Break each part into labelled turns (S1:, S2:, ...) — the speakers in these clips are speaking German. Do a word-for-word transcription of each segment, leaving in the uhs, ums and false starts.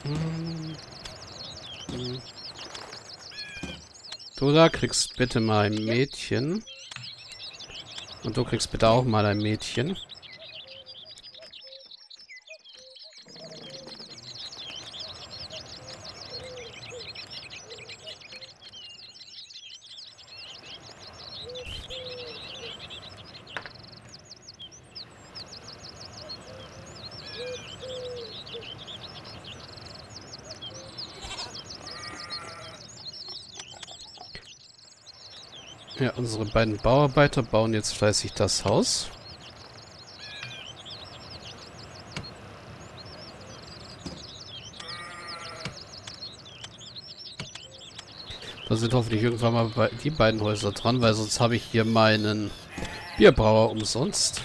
S1: Hm, hm. Du da kriegst bitte mal ein Mädchen. Und du kriegst bitte auch mal ein Mädchen. Ja, unsere beiden Bauarbeiter bauen jetzt fleißig das Haus. Da sind hoffentlich irgendwann mal bei die beiden Häuser dran, weil sonst habe ich hier meinen Bierbrauer umsonst.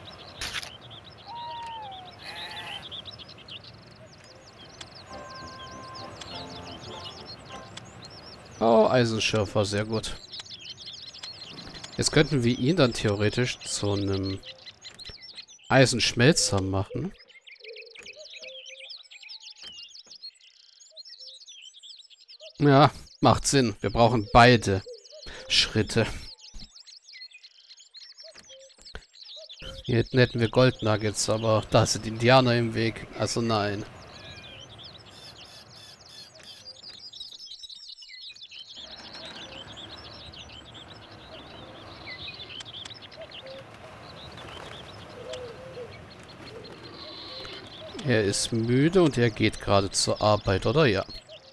S1: Oh, Eisenschürfer, sehr gut. Jetzt könnten wir ihn dann theoretisch zu einem Eisenschmelzer machen. Ja, macht Sinn. Wir brauchen beide Schritte. Hier hinten hätten wir Goldnuggets, aber da sind Indianer im Weg. Also nein. Er ist müde und er geht gerade zur Arbeit, oder? Ja.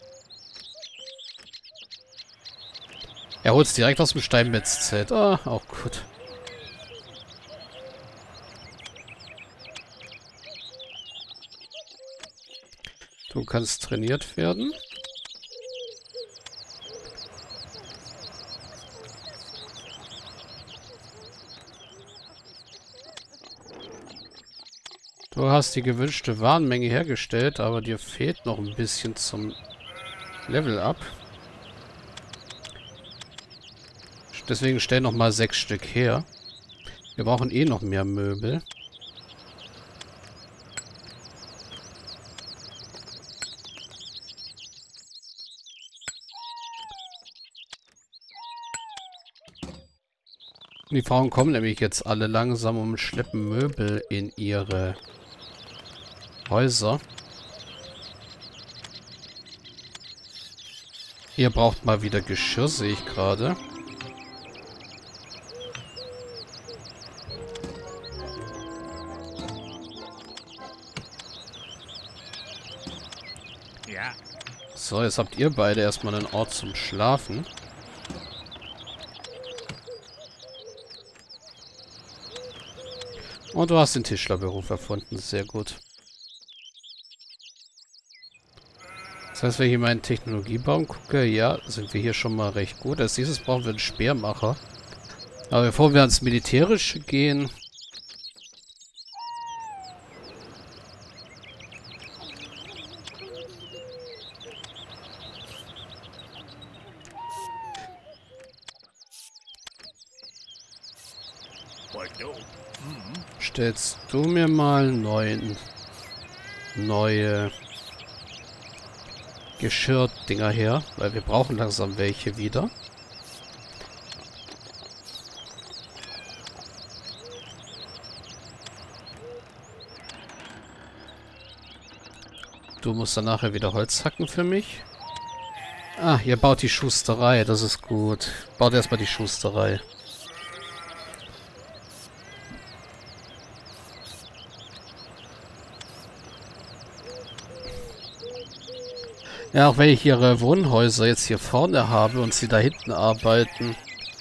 S1: Er holt es direkt aus dem Steinmetzzelt. Ah, auch gut. Du kannst trainiert werden. Du hast die gewünschte Warenmenge hergestellt, aber dir fehlt noch ein bisschen zum Level-Up. Deswegen stell noch mal sechs Stück her. Wir brauchen eh noch mehr Möbel. Die Frauen kommen nämlich jetzt alle langsam und schleppen Möbel in ihre Häuser. Ihr braucht mal wieder Geschirr, sehe ich gerade.
S2: Ja.
S1: So, jetzt habt ihr beide erstmal einen Ort zum Schlafen. Und du hast den Tischlerberuf erfunden. Sehr gut. Das heißt, wenn ich hier meinen Technologiebaum gucke, ja, sind wir hier schon mal recht gut. Als nächstes brauchen wir einen Speermacher. Aber bevor wir ans Militärische gehen... stellst du mir mal neun neue Geschirrdinger her, weil wir brauchen langsam welche wieder. Du musst dann nachher wieder Holz hacken für mich. Ah, ihr baut die Schusterei, das ist gut. Baut erstmal die Schusterei. Ja, auch wenn ich ihre Wohnhäuser jetzt hier vorne habe und sie da hinten arbeiten.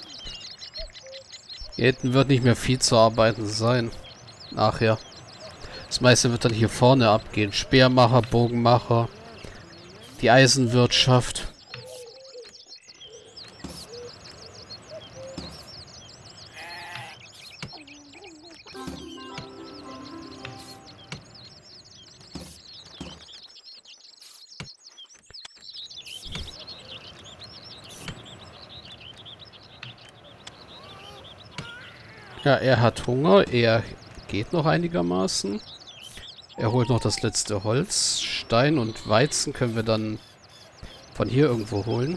S1: Hier hinten wird nicht mehr viel zu arbeiten sein. Nachher. Das meiste wird dann hier vorne abgehen. Speermacher, Bogenmacher. Die Eisenwirtschaft. Ja, er hat Hunger. Er geht noch einigermaßen. Er holt noch das letzte Holz. Stein und Weizen können wir dann von hier irgendwo holen.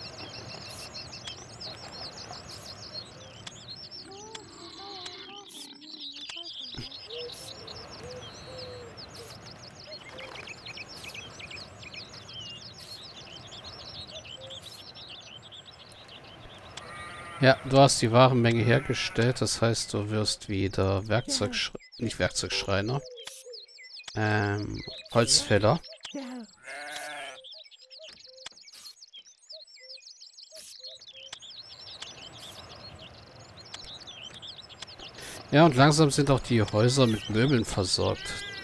S1: Ja, du hast die Warenmenge hergestellt, das heißt, du wirst wieder Werkzeugsch... nicht Werkzeugschreiner. Ähm, Holzfäller. Ja, und langsam sind auch die Häuser mit Möbeln versorgt.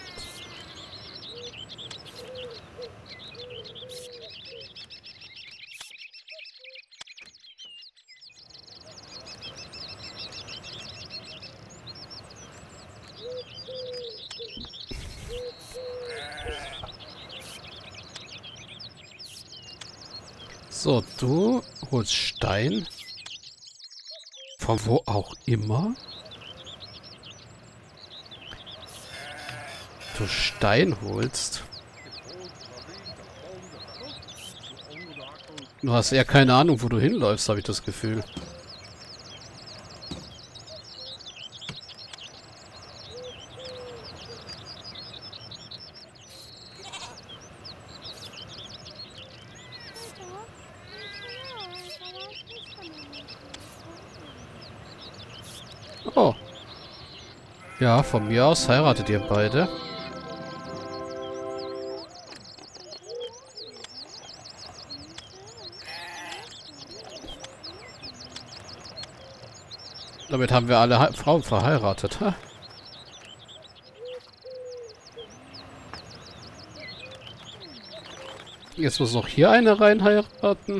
S1: So, du holst Stein. Von wo auch immer. Du Stein holst. Du hast eher keine Ahnung, wo du hinläufst, habe ich das Gefühl. Oh. Ja, von mir aus heiratet ihr beide. Damit haben wir alle He- Frauen verheiratet. Ha? Jetzt muss noch hier eine rein heiraten.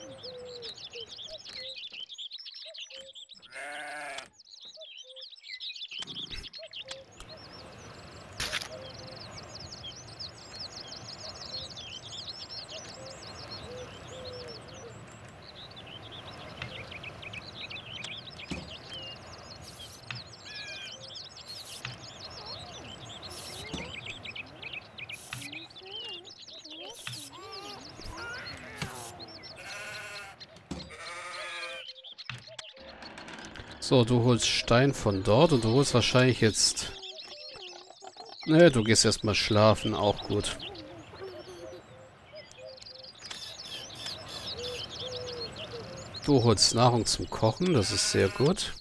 S1: So, du holst Stein von dort und du holst wahrscheinlich jetzt... Ne, du gehst erstmal schlafen, auch gut. Du holst Nahrung zum Kochen, das ist sehr gut.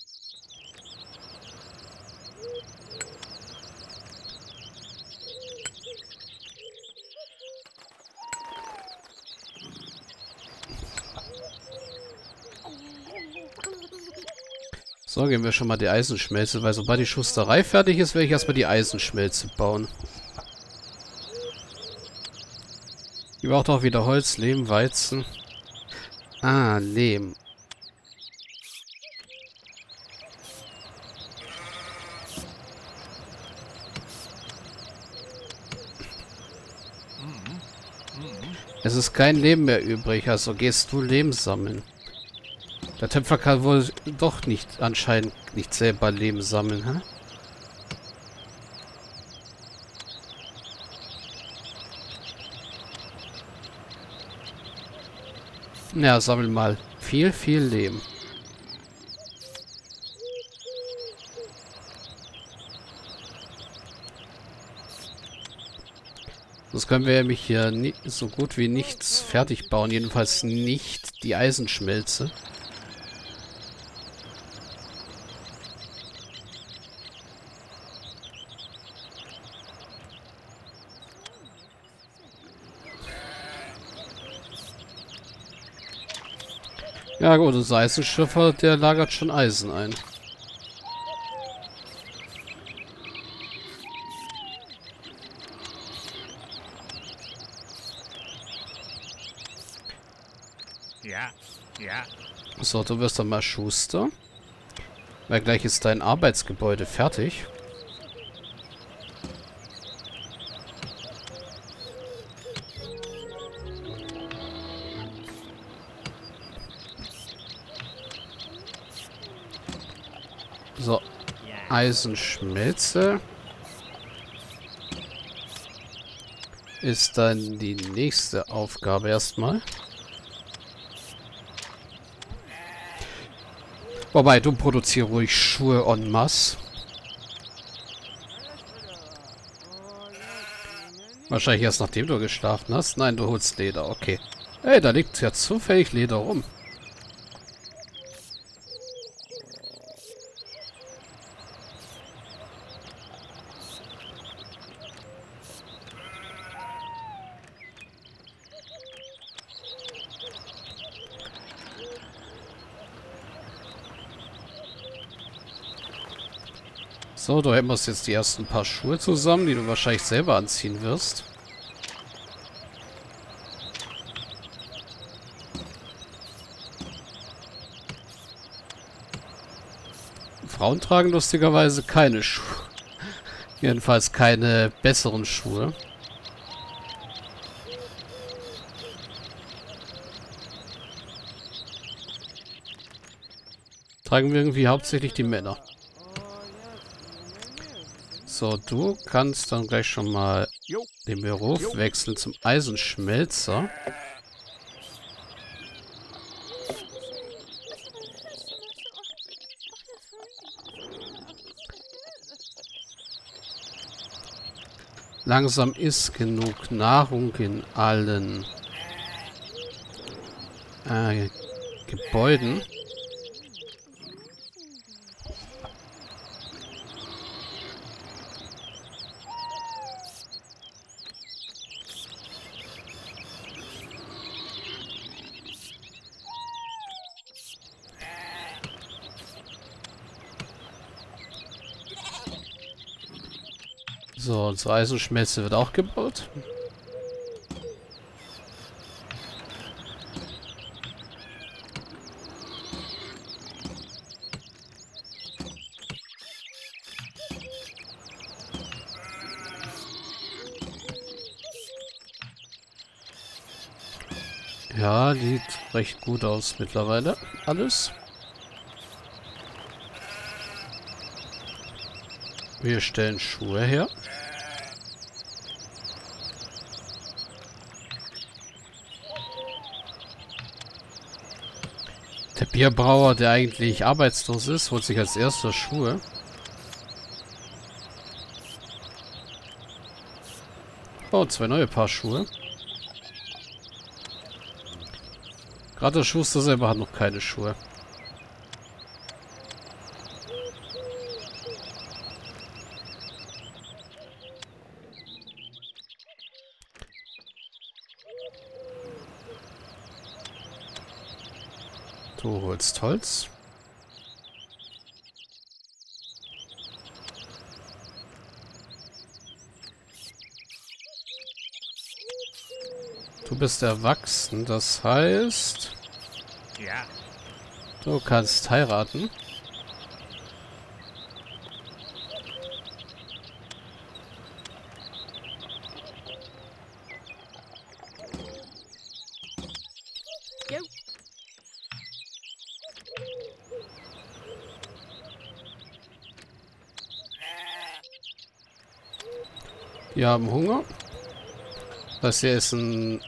S1: So, gehen wir schon mal die Eisenschmelze, weil sobald die Schusterei fertig ist, werde ich erstmal die Eisenschmelze bauen. Die braucht auch wieder Holz, Lehm, Weizen. Ah, Lehm. Es ist kein Lehm mehr übrig, also gehst du Lehm sammeln. Der Töpfer kann wohl doch nicht, anscheinend nicht selber Lehm sammeln, hä? Ja, sammel mal viel, viel Lehm. Sonst können wir nämlich hier nie, so gut wie nichts fertig bauen. Jedenfalls nicht die Eisenschmelze. Ja gut, unser Eisenschiffer, der lagert schon Eisen ein.
S2: Ja, ja.
S1: So, du wirst dann mal Schuster. Weil gleich ist dein Arbeitsgebäude fertig. So, Eisenschmelze. ist dann die nächste Aufgabe erstmal. Wobei, du produzierst ruhig Schuhe en masse. Wahrscheinlich erst nachdem du geschlafen hast. Nein, du holst Leder, okay. Hey, da liegt ja zufällig Leder rum. So, du hämmerst jetzt die ersten paar Schuhe zusammen, die du wahrscheinlich selber anziehen wirst. Frauen tragen lustigerweise keine Schuhe. Jedenfalls keine besseren Schuhe. Tragen wir irgendwie hauptsächlich die Männer. So, du kannst dann gleich schon mal den Beruf wechseln zum Eisenschmelzer. Langsam ist genug Nahrung in allen äh, Gebäuden. So, unsere Eisenschmelze wird auch gebaut. Ja, sieht recht gut aus mittlerweile. Alles. Wir stellen Schuhe her. Der Bierbrauer, der eigentlich arbeitslos ist, holt sich als erster Schuhe. Oh, zwei neue Paar Schuhe. Gerade der Schuster selber hat noch keine Schuhe. Du holst Holz. Du bist erwachsen, das heißt...
S2: Ja.
S1: Du kannst heiraten.
S2: Go.
S1: Die haben Hunger. Das hier ist ein...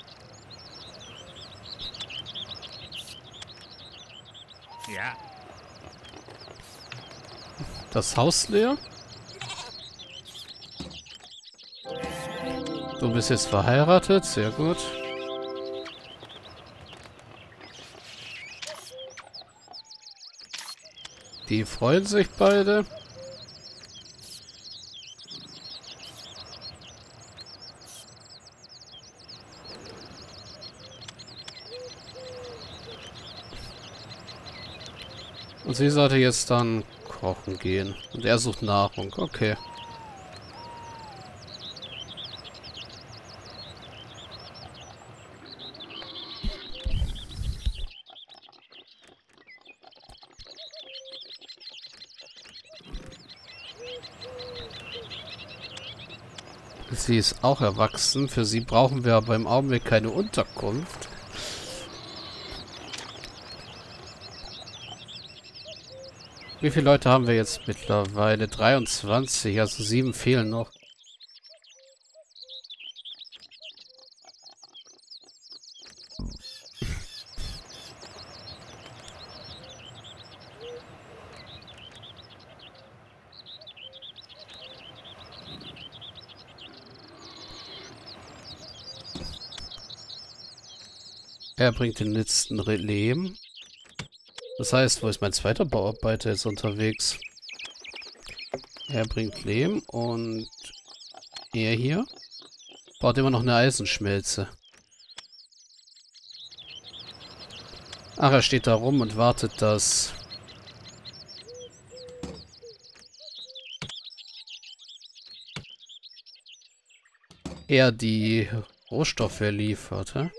S2: Ja.
S1: Das Haus leer. Du bist jetzt verheiratet, sehr gut. Die freuen sich beide. Und sie sollte jetzt dann kochen gehen. Und er sucht Nahrung. Okay. Sie ist auch erwachsen. Für sie brauchen wir aber im Augenblick keine Unterkunft. Wie viele Leute haben wir jetzt mittlerweile? dreiundzwanzig, also sieben fehlen noch. Er bringt den letzten Re- Lehm. Das heißt, wo ist mein zweiter Bauarbeiter jetzt unterwegs? Er bringt Lehm und er hier baut immer noch eine Eisenschmelze. Ach, er steht da rum und wartet, dass er die Rohstoffe liefert. Hä?